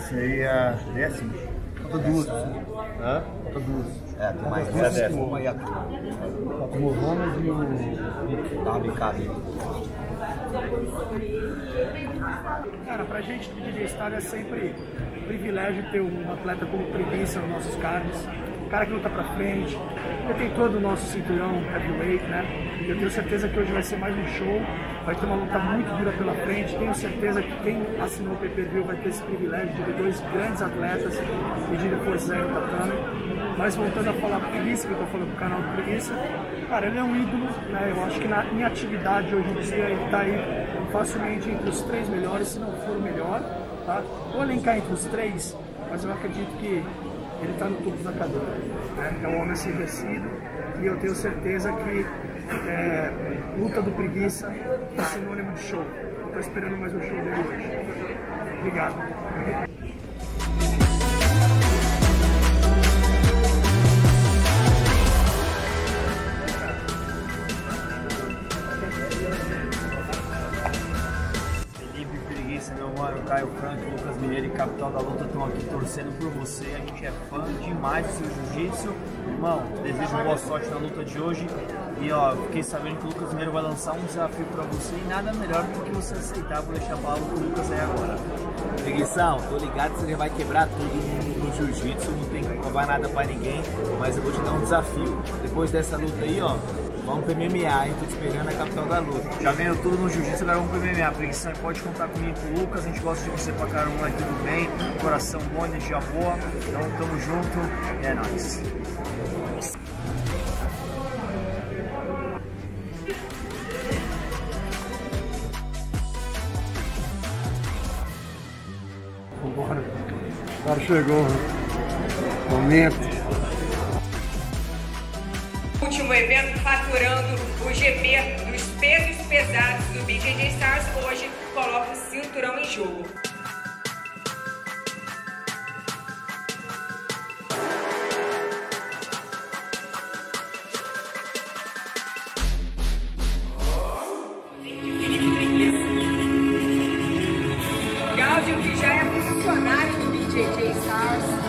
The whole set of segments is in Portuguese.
Esse aí é décimo. Falta duas. Hã? Falta duas. É, tem mais duas. Uma e a tua. Falta o Ramos e o... Dá uma bicada aí. Cara, pra gente do DJ Star é sempre um privilégio ter um atleta como Preguiça nos nossos cards. Um cara que luta pra frente, ele tem todo o nosso cinturão heavyweight, né? Eu tenho certeza que hoje vai ser mais um show, vai ter uma luta muito dura pela frente. Tenho certeza que quem assinou o pay-per-view vai ter esse privilégio de ver dois grandes atletas medindo forças aí no tatame. Mas voltando a falar do Preguiça, que eu tô falando do canal do Preguiça, cara, ele é um ídolo, né? Eu acho que em atividade hoje em dia ele tá aí facilmente entre os 3 melhores, se não for o melhor, tá? Vou elencar entre os 3, mas eu acredito que ele está no topo da cadeia, né? É um homem sem vencido e eu tenho certeza que luta do Preguiça é sinônimo de show. Estou esperando mais um show dele hoje. Obrigado. Meu mano, Caio Franco, Lucas Mineiro e Capital da Luta estão aqui torcendo por você. A gente é fã demais do seu jiu-jitsu. Irmão, desejo boa sorte na luta de hoje. E ó, fiquei sabendo que o Lucas Mineiro vai lançar um desafio pra você e nada melhor do que você aceitar. Vou deixar a palavra com o Lucas aí agora. Preguição, tô ligado que você já vai quebrar tudo no jiu-jitsu, não tem que provar nada pra ninguém, mas eu vou te dar um desafio. Depois dessa luta aí, ó, vamos pro MMA, hein? Tô te esperando na Capital da Luta. Já ganhou tudo no jiu-jitsu, agora vamos pro MMA. Preguição, pode contar comigo com o Lucas, a gente gosta de você pra caramba, tudo bem, coração bom, energia boa. Então tamo junto, é nóis. Vambora. Agora chegou o momento. Último evento faturando o GP dos pesos pesados do BJJ Stars hoje coloca o cinturão em jogo. Gáudio, que já é funcionário do BJJ Stars.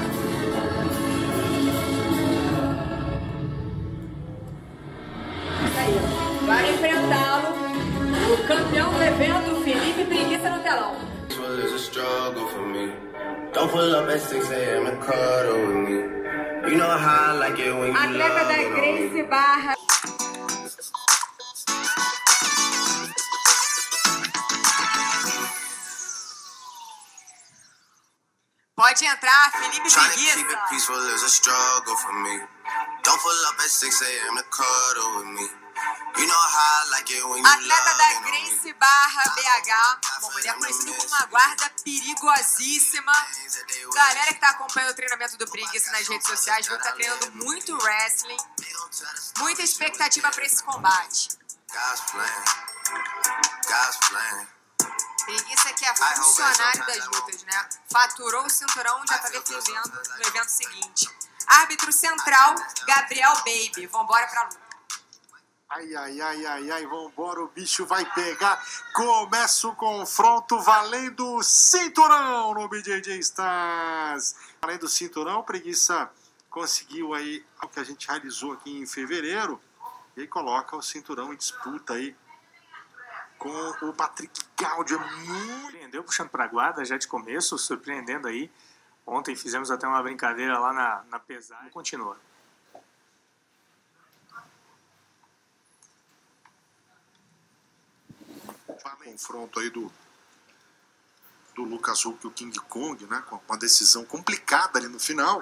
Para enfrentá-lo, o campeão do evento, Felipe Preguiça no telão. Atleta da Gracie Barra. Pode entrar, Felipe Preguiça. Atleta da Gracie Barra BH, uma mulher conhecida como uma guarda perigosíssima. Galera que tá acompanhando o treinamento do Preguiça nas redes sociais viu que tá treinando muito wrestling. Muita expectativa para esse combate. Preguiça que é funcionário das lutas, né? Faturou o cinturão e já tá defendendo no evento seguinte. Árbitro central, Gabriel Baby. Vambora pra luta. Ai, ai, ai, ai, ai, vambora, o bicho vai pegar. Começa o confronto valendo o cinturão no BJJ Stars. Além do cinturão, Preguiça conseguiu aí o que a gente realizou aqui em fevereiro. E aí coloca o cinturão em disputa aí com o Patrick Gaudio. Surpreendeu puxando pra guarda já de começo, surpreendendo aí. Ontem fizemos até uma brincadeira lá na pesagem. Continua. Confronto aí do Lucas Huck e o King Kong, né? Com uma decisão complicada ali no final.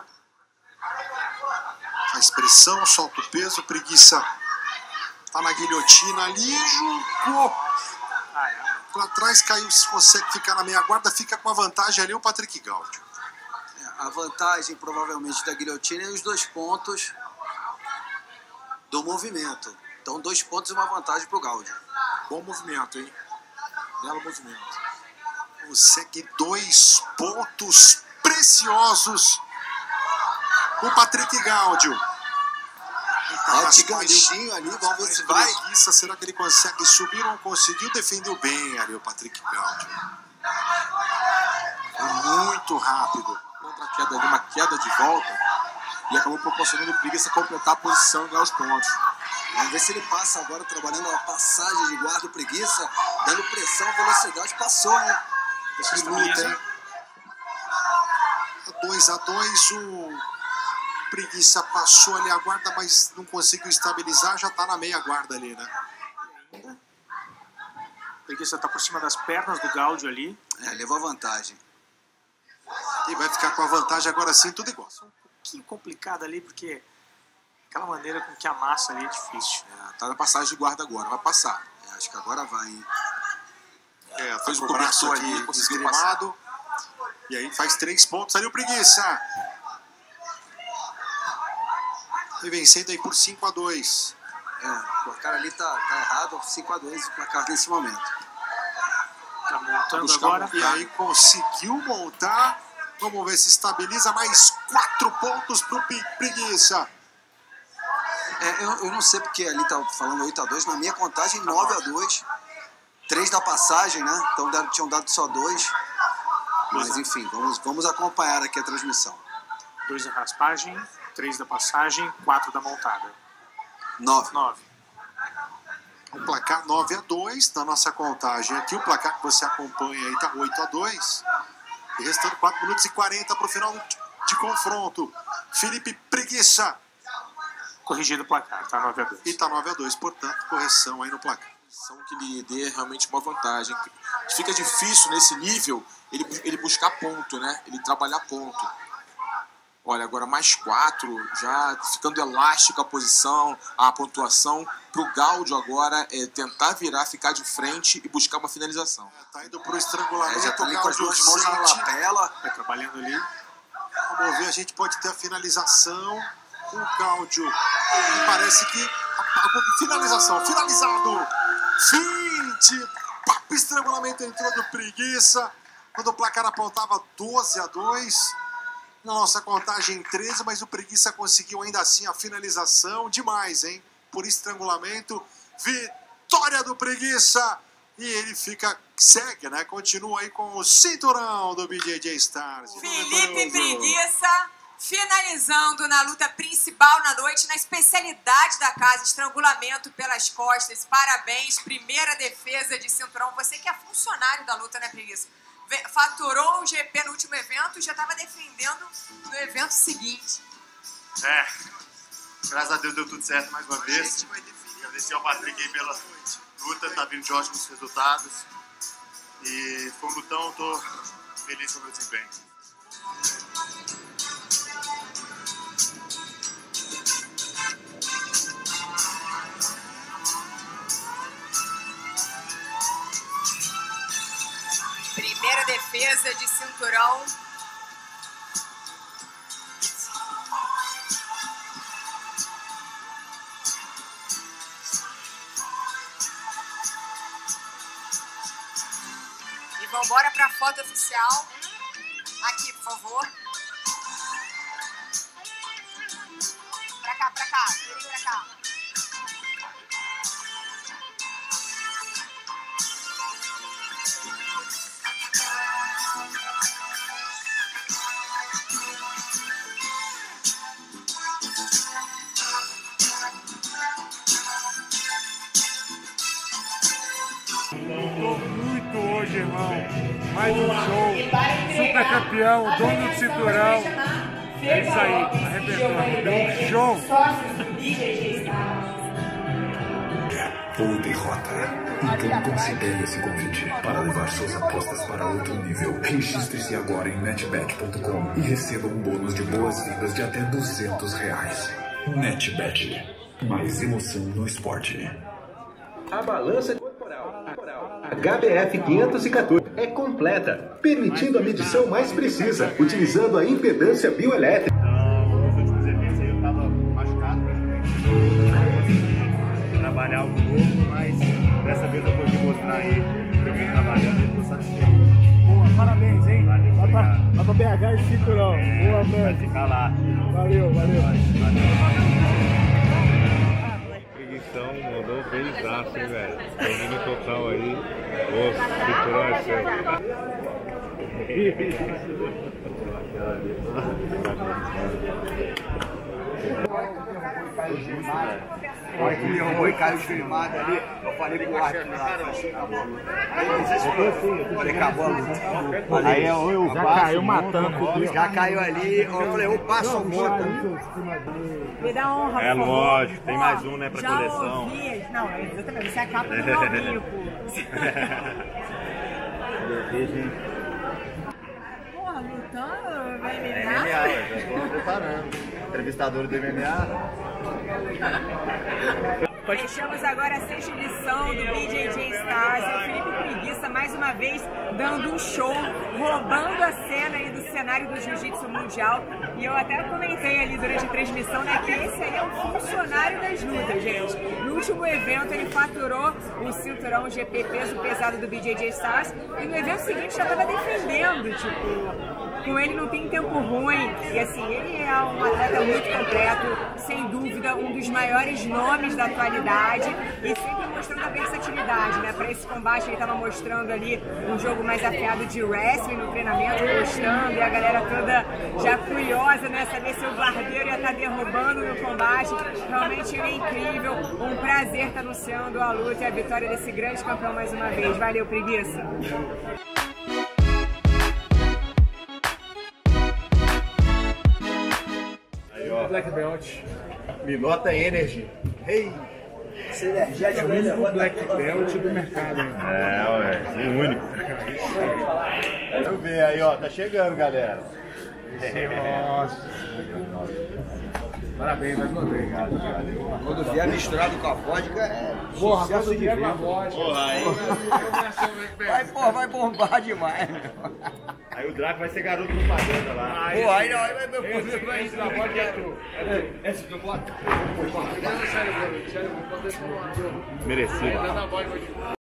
Faz pressão, solta o peso, Preguiça tá na guilhotina ali, jogou pra trás, caiu, consegue ficar na meia guarda, fica com a vantagem ali o Patrick Gaudio. A vantagem provavelmente da guilhotina é os 2 pontos do movimento. Então 2 pontos e uma vantagem pro Gaudio. Bom movimento, hein? Belo movimento. Consegue 2 pontos preciosos o Patrick Gaudio. Bate ganchinho ali, vamos ver se vai. Preguiça, será que ele consegue subir ou não conseguiu? Defendeu bem ali o Patrick Gaudio. Muito rápido. Contra queda ali, uma queda de volta, e acabou proporcionando o Preguiça completar a posição e ganhar os pontos. Vamos ver se ele passa agora, trabalhando a passagem de guarda, o Preguiça, dando pressão, velocidade, passou, né? Que luta, hein? 2-2, o Preguiça passou ali a guarda, mas não conseguiu estabilizar, já tá na meia guarda ali, né? O Preguiça tá por cima das pernas do Gáudio ali. Levou a vantagem. E vai ficar com a vantagem agora sim, tudo igual. Um pouquinho complicado ali, porque aquela maneira com que amassa ali é difícil. Tá na passagem de guarda agora, vai passar. Acho que agora vai, hein? Fez Tá o com o braço cobertor aqui ali, conseguiu esgrimado. E aí faz 3 pontos ali o Preguiça. E vencendo aí por 5-2. O placar ali tá errado, 5-2 o placar nesse momento. Tá montando agora. E aí conseguiu montar. Vamos ver se estabiliza. Mais 4 pontos pro Preguiça. Eu não sei porque ali tá falando 8-2. Na minha contagem, 9-2. 3 da passagem, né? Então tinham dado só 2. Mas enfim, vamos acompanhar aqui a transmissão. 2 da raspagem, 3 da passagem, 4 da montada. 9. O placar 9-2 na nossa contagem aqui. O placar que você acompanha aí tá 8-2. E restando 4 minutos e 40 para o final de confronto. Felipe Preguiça. Corrigido o placar, tá 9-2. E tá 9-2, portanto, correção aí no placar. Que lhe dê realmente uma vantagem. Fica difícil nesse nível ele buscar ponto, né? Ele trabalhar ponto. Olha, agora mais 4, já ficando elástica a posição, a pontuação. Pro Gáudio agora tentar virar, ficar de frente e buscar uma finalização. Tá indo pro estrangulamento. Já tá ali com as 2 mãos na lapela. Trabalhando ali. Vamos ver, a gente pode ter a finalização. O Gáudio. E parece que a finalização. Finalizado. Fim de papo, estrangulamento entrou do Preguiça. Quando o placar apontava 12-2. Na nossa contagem 13, mas o Preguiça conseguiu ainda assim a finalização. Demais, hein? Por estrangulamento. Vitória do Preguiça. E ele segue, né? Continua aí com o cinturão do BJJ Stars. Felipe Preguiça finalizando na luta principal na noite, na especialidade da casa, estrangulamento pelas costas. Parabéns, primeira defesa de cinturão. Você que é funcionário da luta, né, Preguiça? Faturou o GP no último evento, já estava defendendo no evento seguinte. Graças a Deus deu tudo certo mais uma vez. Agradecer ao Patrick aí pela luta, tá vindo de ótimos resultados. E foi um lutão, tô feliz com o meu desempenho. Primeira defesa de cinturão. E vambora para a foto oficial. Aqui, por favor. Pra cá. Virem pra cá. Lutou muito hoje, irmão. Mais um show. Super campeão, dono do cinturão. É isso aí, arrebentou. Deu um show. Ou derrota. Então considere esse convite para levar suas apostas para outro nível. Registre-se agora em netbet.com e receba um bônus de boas-vindas de até R$200. NetBet. Mais emoção no esporte. A balança corporal HBF 514 é completa, permitindo a medição mais precisa, utilizando a impedância bioelétrica. Nos últimos eventos eu estava machucado, trabalhar algo novo, mas dessa vez eu pude mostrar aí o que eu venho trabalhando e estou satisfeito. Boa, parabéns, hein? Vai pra BH e cinturão. Boa, velho. Vai ficar lá. Valeu. Preguição mandou beijaço, hein, velho? Domínio total aí. Ô, cinturão é seu. Olha que me derrubou e caiu filmado ali. Eu falei com o Arthur lá, acabou. Aí ele desesperou. Falei, acabou a luta. Aí eu já caiu matando. Já caiu ali. Eu falei, eu passo a moto. Me dá honra, é lógico, tem mais um, né, pra já coleção. Ouvi. Não, exatamente, você é a capa do meu amigo. Porra, lutando, vai MMA? Já tô preparando. Entrevistador do MMA. Fechamos agora a 6ª edição do BJJ Stars. O Felipe Preguiça, mais uma vez, dando um show, roubando a cena aí do cenário do Jiu-Jitsu mundial. E eu até comentei ali durante a transmissão, né, que esse aí é um funcionário das lutas, gente. No último evento, ele faturou o cinturão GP peso pesado do BJJ Stars. E no evento seguinte já estava defendendo, tipo... Com ele não tem tempo ruim, e assim, ele é um atleta muito completo, sem dúvida, um dos maiores nomes da atualidade e sempre mostrando a versatilidade, né? Para esse combate ele estava mostrando ali um jogo mais afiado de wrestling no treinamento, gostando, e a galera toda já curiosa, né? Saber se o barbeiro ia estar derrubando no combate. Realmente ele é incrível, um prazer estar anunciando a luta e a vitória desse grande campeão mais uma vez. Valeu, Preguiça! Black Belt. Minota Energy. Hey! É o único Black Belt do mercado. É, o único. Vamos ver aí, ó. Tá chegando, galera. Nossa. Parabéns, mais uma vez. Quando vier misturado com a vodka, é sucesso de venda. Porra, aí. Vai bombar demais. Aí o Draco vai ser garoto propaganda lá. Pô, aí não, aí vai esse da vodka é tu. Esse do vodka? Merecido.